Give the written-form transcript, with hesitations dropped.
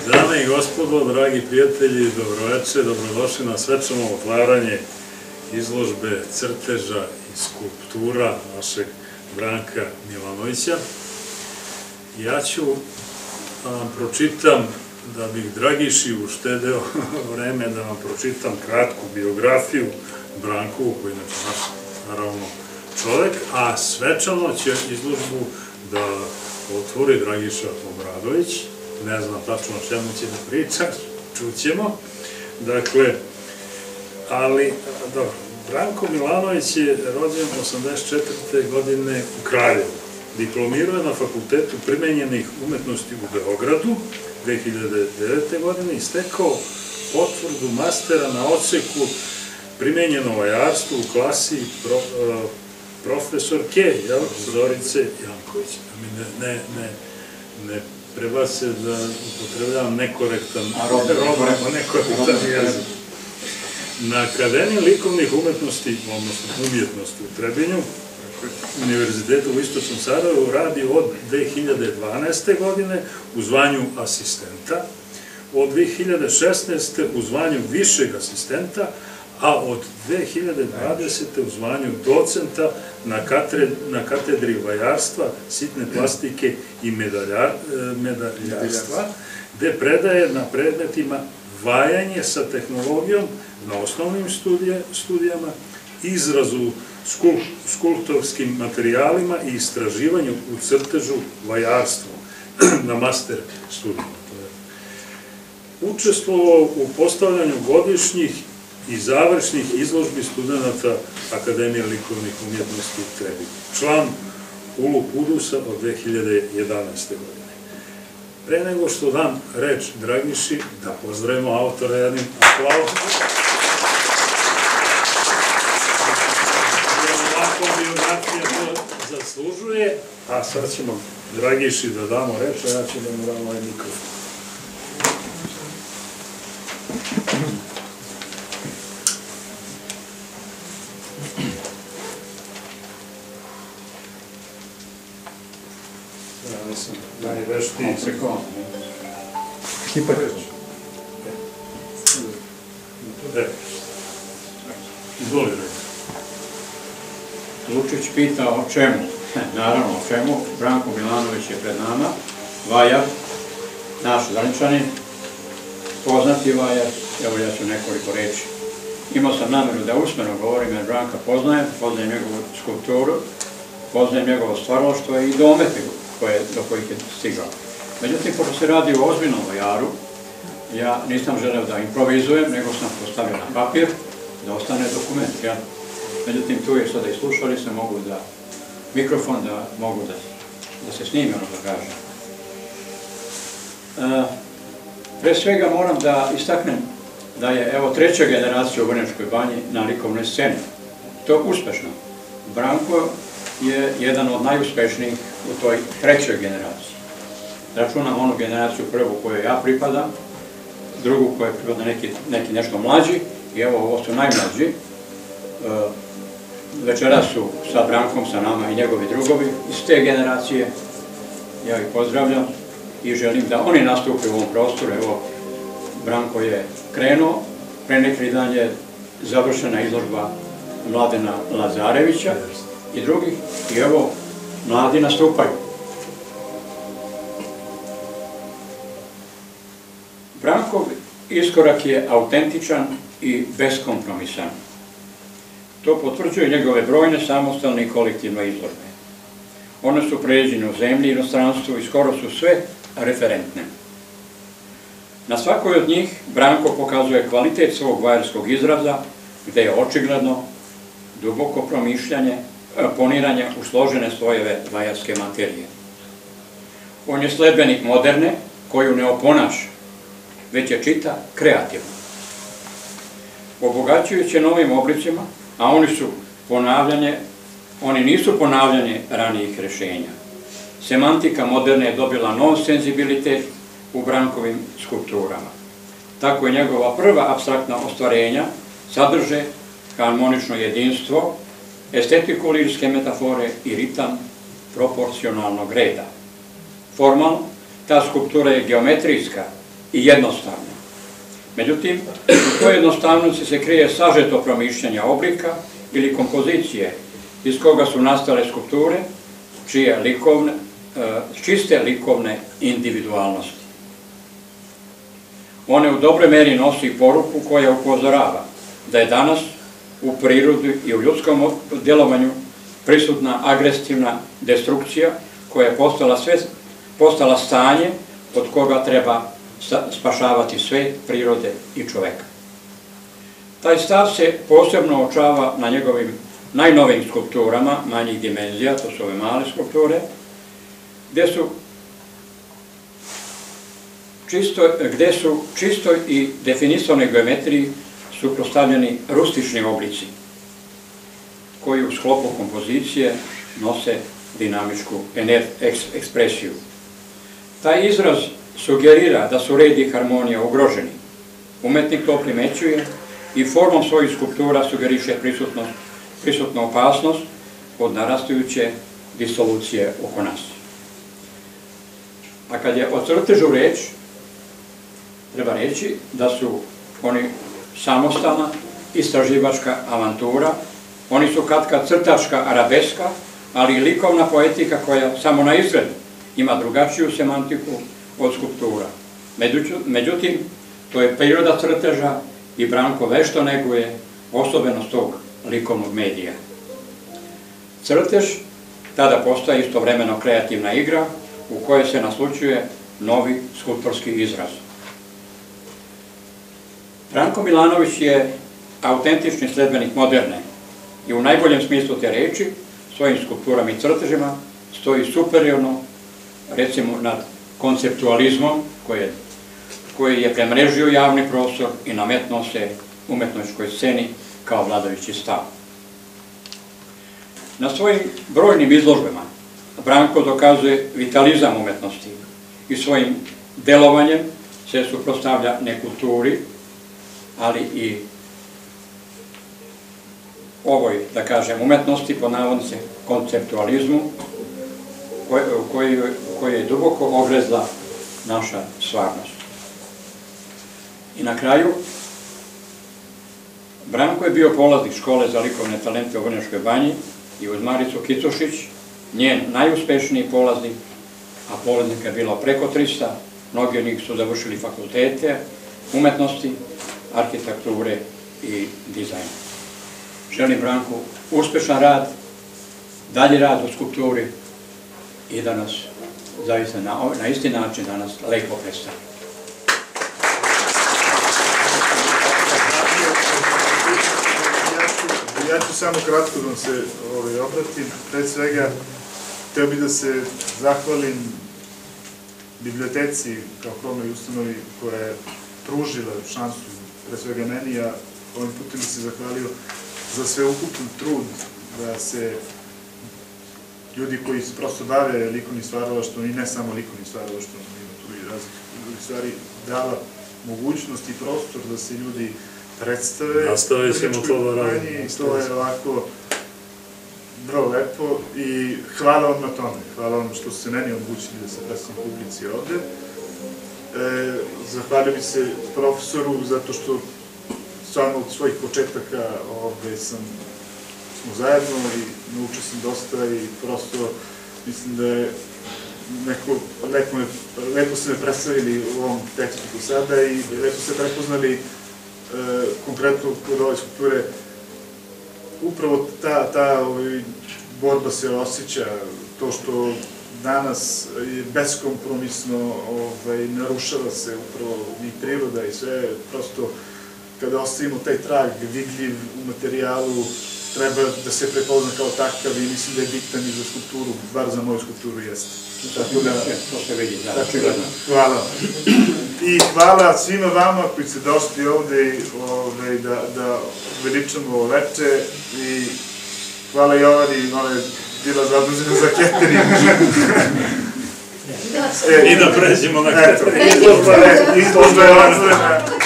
Dame i gospodo, dragi prijatelji, dobroveče, dobrodošli na svečano otvaranje izložbe crteža i skulptura našeg Branka Milanovića. Ja ću da vam pročitam, da bih Dragiši uštedeo vreme, da vam pročitam kratku biografiju Brankovu, koji je naš, naravno, čovek, a svečano će izložbu da otvori Dragiša Obradović. Ne znam tačno o čemu će da priča, čućemo. Dakle, ali, dobro, Branko Milanović je rođen 1984. godine u Kraljevu. Diplomirao je na Fakultetu primenjenih umetnosti u Beogradu 2009. godine i stekao potvrdu mastera na odseku primenjeno vajarstvo u klasi profesorke Zorice Janković. Ne prebace da upotrebljavam nekorektan jezik. Na Akademiji likovnih umetnosti, odnosno umjetnosti u Trebinju, Univerzitetu u Istočnom Sarajevu, radi od 2012. godine u zvanju asistenta, od 2016. u zvanju višeg asistenta, a od 2020. u zvanju docenta na katedri vajarstva, sitne plastike i medaljarstva, gde predaje na predmetima vajanje sa tehnologijom na osnovnim studijama, izrazu skulptorskim materijalima i istraživanju u crtežu vajarstvu na master studijama. Učestvovao u postavljanju godišnjih i završnih izložbi studenta Akademije likovnih umjetnosti u Trebinju. Član Ulu Kudusa od 2011. godine. Pre nego što dam reč Dragiši, da pozdravimo autora jednim aplauzom. Ovako biografija to zaslužuje, a sad ćemo Dragiši da damo reč, a ja ću da mu dam ovaj mikrofon. Ja nisam najveštiji sekund. Kipa reč. Izvoli reč. Lučić pita o čemu. Naravno o čemu. Branko Milanović je pred nama. Vajar, naš Zrničanin, poznati vajar. Evo ja ću nekoliko reći. Imao sam nameru da usmeno govorim jer Branka poznajem njegovu skulpturu, poznajem njegovo stvaralaštvo i domete do kojih je stigao. Međutim, pošto se radi o ozbiljnom vajaru, ja nisam želeo da improvizujem, nego sam postavio na papir da ostane dokument. Međutim, tu je sada i slušali se, mogu da mikrofon, da mogu da se snime, ono da kažem. Pre svega moram da istaknem da je, evo, treća generacija u Vrnjačkoj banji na likovnoj sceni. To je uspešno. Branko je jedan od najuspešnijih u toj trećoj generaciji. Računam onu generaciju prvu kojoj ja pripadam, drugu kojoj pripada neki nešto mlađi, i evo ovo su najmlađi. Večeras su sa Brankom, sa nama i njegovi drugovi iz te generacije. Ja ih pozdravljam i želim da oni nastupe u ovom prostoru. Evo, Branko je krenuo, pre neki dan je završena izložba Mladena Lazarevića i drugih, i evo, mladi nastupaju. Brankov iskorak je autentičan i beskompromisan. To potvrđuje njegove brojne samostalne i kolektivne izložbe. One su pređene u zemlji i inostranstvu i skoro su sve referentne. Na svakoj od njih Branko pokazuje kvalitet svog vajarskog izraza, gde je očigledno duboko promišljanje, poniranje u složene slojeve vajarske materije. On je sledbenik moderne, koju ne oponaša, već je čita kreativno. Obogaćujući novim oblicima, a oni nisu ponavljanje ranijih rešenja. Semantika moderne je dobila nov senzibilitet u Brankovim skulpturama. Tako je njegova prva apstraktna ostvarenja sadrže harmonično jedinstvo, estetiku lirske metafore i ritam proporcionalnog reda. Formalno, ta skulptura je geometrijska i jednostavno. Međutim, u toj jednostavnosti se krije sažeto promišljanje oblika ili kompozicije iz koga su nastale skulpture, čiste likovne individualnosti. One u dobroj meri nosi poruku koja upozorava da je danas u prirodi i u ljudskom djelovanju prisutna agresivna destrukcija koja je postala stanje od koga treba spašavati sve prirode i čoveka. Taj stav se posebno uočava na njegovim najnovijim skulpturama manjih dimenzija, to su ove male skulpture, gde su čistoj i definisanoj geometriji suprotstavljeni rustični oblici, koji u sklopu kompozicije nose dinamičku ekspresiju. Taj izraz sugerira da su red i harmonija ugroženi. Umetnik to primećuje i formom svojih skulptura sugeriše prisutnu opasnost od narastajuće disolucije oko nas. A kad je o crtežu reč, treba reći da su oni samostalna, istraživačka avantura, oni su katkad crtačka arabeska, ali i likovna poetika koja samo na izgled ima drugačiju semantiku od skulptura. Međutim, to je priroda crteža i Branko vešto neguje osobenost tog likovnog medija. Crtež tada postaje istovremeno kreativna igra u kojoj se naslućuje novi skulptorski izraz. Branko Milanović je autentični sledbenik moderne i u najboljem smislu te reči svojim skulpturama i crtežima stoji superiorno, recimo, nad konceptualizmom koji je premrežio javni prostor i nametnuo se umetničkoj sceni kao vladajući stav. Na svojim brojnim izložbama Branko dokazuje vitalizam umetnosti i svojim delovanjem se suprotstavlja nekulturi, ali i ovoj, da kažem, umetnosti, pod navodnice, konceptualizmu, koji je duboko ogrezla naša stvarnost. I na kraju, Branko je bio polaznik škole za likovne talente u Vrnjačkoj banji i uz Maricu Kicušić, njen najuspešniji polaznik, a polaznika je bilo preko 300, mnogi od njih su završili fakultete umetnosti, arhitekture i dizajna. Želim Branku uspešan rad, dalji rad u skulpturi i da nas zaista na isti način da nas lepo predstavi. Ja ću samo kratko da vam se obratim. Pre svega, hteo bih da se zahvalim biblioteci kao krovnoj ustanovi koja je pružila šansu, pre svega meni, a ovim putem bi se zahvalio za sveukupan trud da se ljudi koji se prosto bave likovnim stvaralaštvom i ne samo likovnim stvaralaštvom, ima tu i različitih stvari, dala mogućnost i prostor da se ljudi predstave. Nastave ćemo to da radimo. To je ovako vrlo lepo i hvala vam na tome. Hvala vam što ste meni omogućili da se predstavim publici ovde. Zahvalio bi se profesoru zato što stvarno od svojih početaka smo zajedno i naučio sam dosta i prosto mislim da je lepo ste me predstavili u ovom tekstu do sada i lepo ste prepoznali konkretno kod ove skulpture. Upravo ta borba se osjeća, to što danas je beskompromisno narušava se upravo i priroda i sve, prosto kada ostavimo taj trag vidljiv u materijalu, treba da se prepozna kao takav i mislim da je bitan i za skulpturu, bar za moju skulpturu jeste. To se vidi, da, očigledno. Hvala. I hvala svima vama koji ste došli ovde da veličamo ovo veče i hvala Jovani, ona je bila zadužena za catering. I da pređemo na catering. Izložba je otvorena.